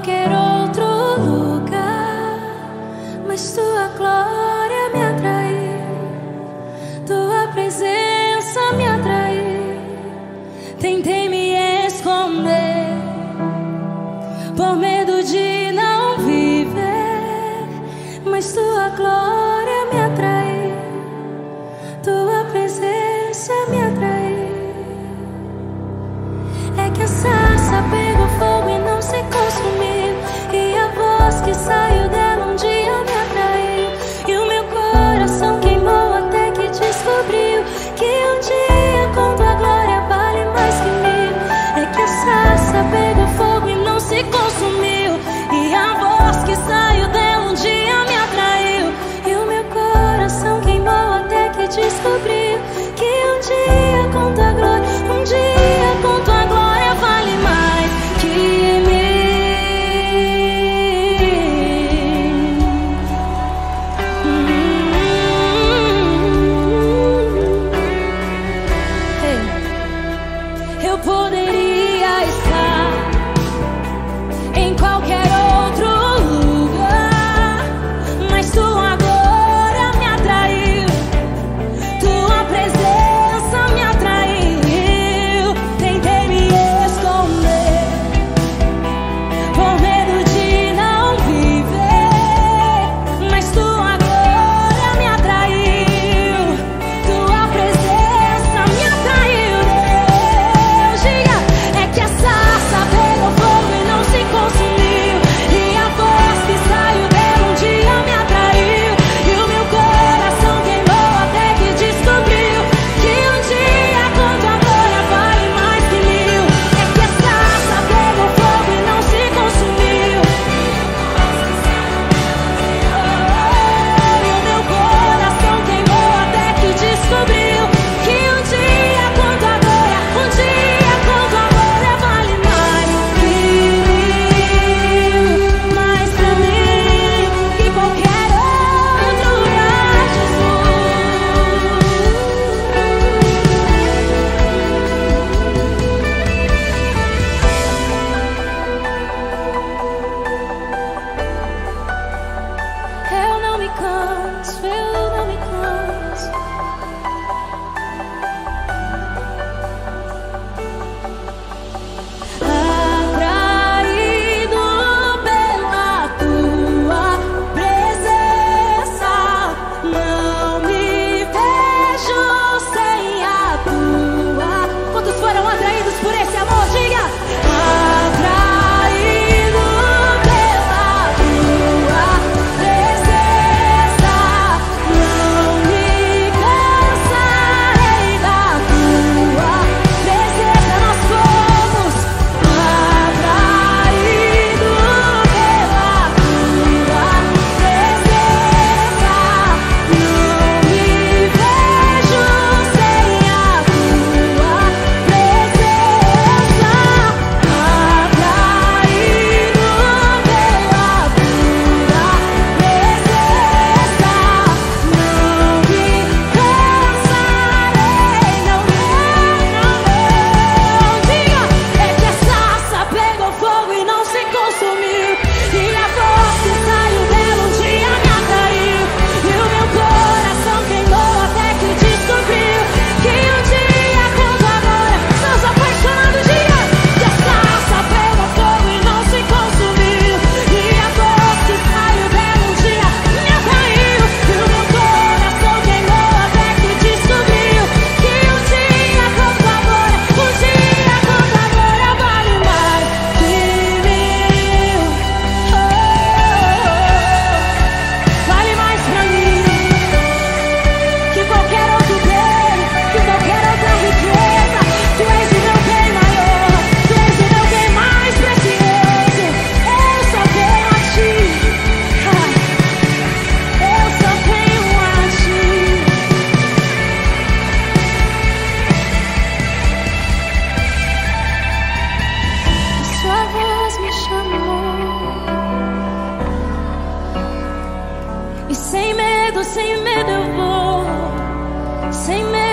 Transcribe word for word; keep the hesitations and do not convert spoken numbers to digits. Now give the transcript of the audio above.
qualquer outro lugar, mas tua glória me atraiu, tua presença me atraiu. Tentei me esconder por medo de não viver, mas tua glória me atraiu, tua presença me atraiu. É que a sarça pegou fogo e não se consumiu, e a voz que saiu dela um dia me atraiu, e o meu coração queimou até que descobriu que um dia com tua glória vale mais que mil. É que a sarça pegou fogo e não se consumiu, e a voz que saiu dela um dia me atraiu, e o meu coração queimou até que descobriu que um dia com tua glória, um dia com tua glória vale mais que mil. Eu poderia estar em qualquer outro lugar, mas tua glória me atraiu, tua presença me atraiu. Tentei me esconder por medo de não viver, mas tua glória me atraiu, tua presença me atraiu. Deus, diga, é que a sarça pegou fogo e não se consumiu, e a voz que saiu dela um dia me atraiu, e o meu coração queimou até que descobriu que um dia com tua glória vale mais que mil. É que a sarça pegou fogo e não se consumiu, oh, e o meu coração queimou até que descobriu que um dia com tua glória, um dia com tua glória vale mais que mil, mais pra mim que qualquer outro lugar, Jesus. Eu não me canso, eu não me canso. Atraído pela tua presença, não me vejo sem a tua. Quantos foram atraídos por esse amor? Diga! Atraído pela tua presença, não me cansarei da tua presença. Nós fomos atraído pela tua presença, não me vejo sem a tua presença. Atraído pela tua presença, não me cansarei, não, não, não, não. Diga, é que a sarça pegou fogo e não se consumiu, e a voz que saiu dela um dia me atraiu, e o meu coração queimou até que descobriu que um dia com tua glória. Seus apaixonados, diga, que a sarça pegou fogo e não se consumiu, e a voz que saiu dela um dia me atraiu, e o meu coração queimou até que descobriu que um dia com tua glória, um dia com tua glória vale mais que mil. Oh, vale mais pra mim que qualquer outro bem, que qualquer outra riqueza. Tu és o meu bem maior, tu és o meu bem mais precioso. Eu só tenho a ti, ah, eu só tenho a ti. Sua voz me chamou, e sem medo, sem medo eu vou, sem medo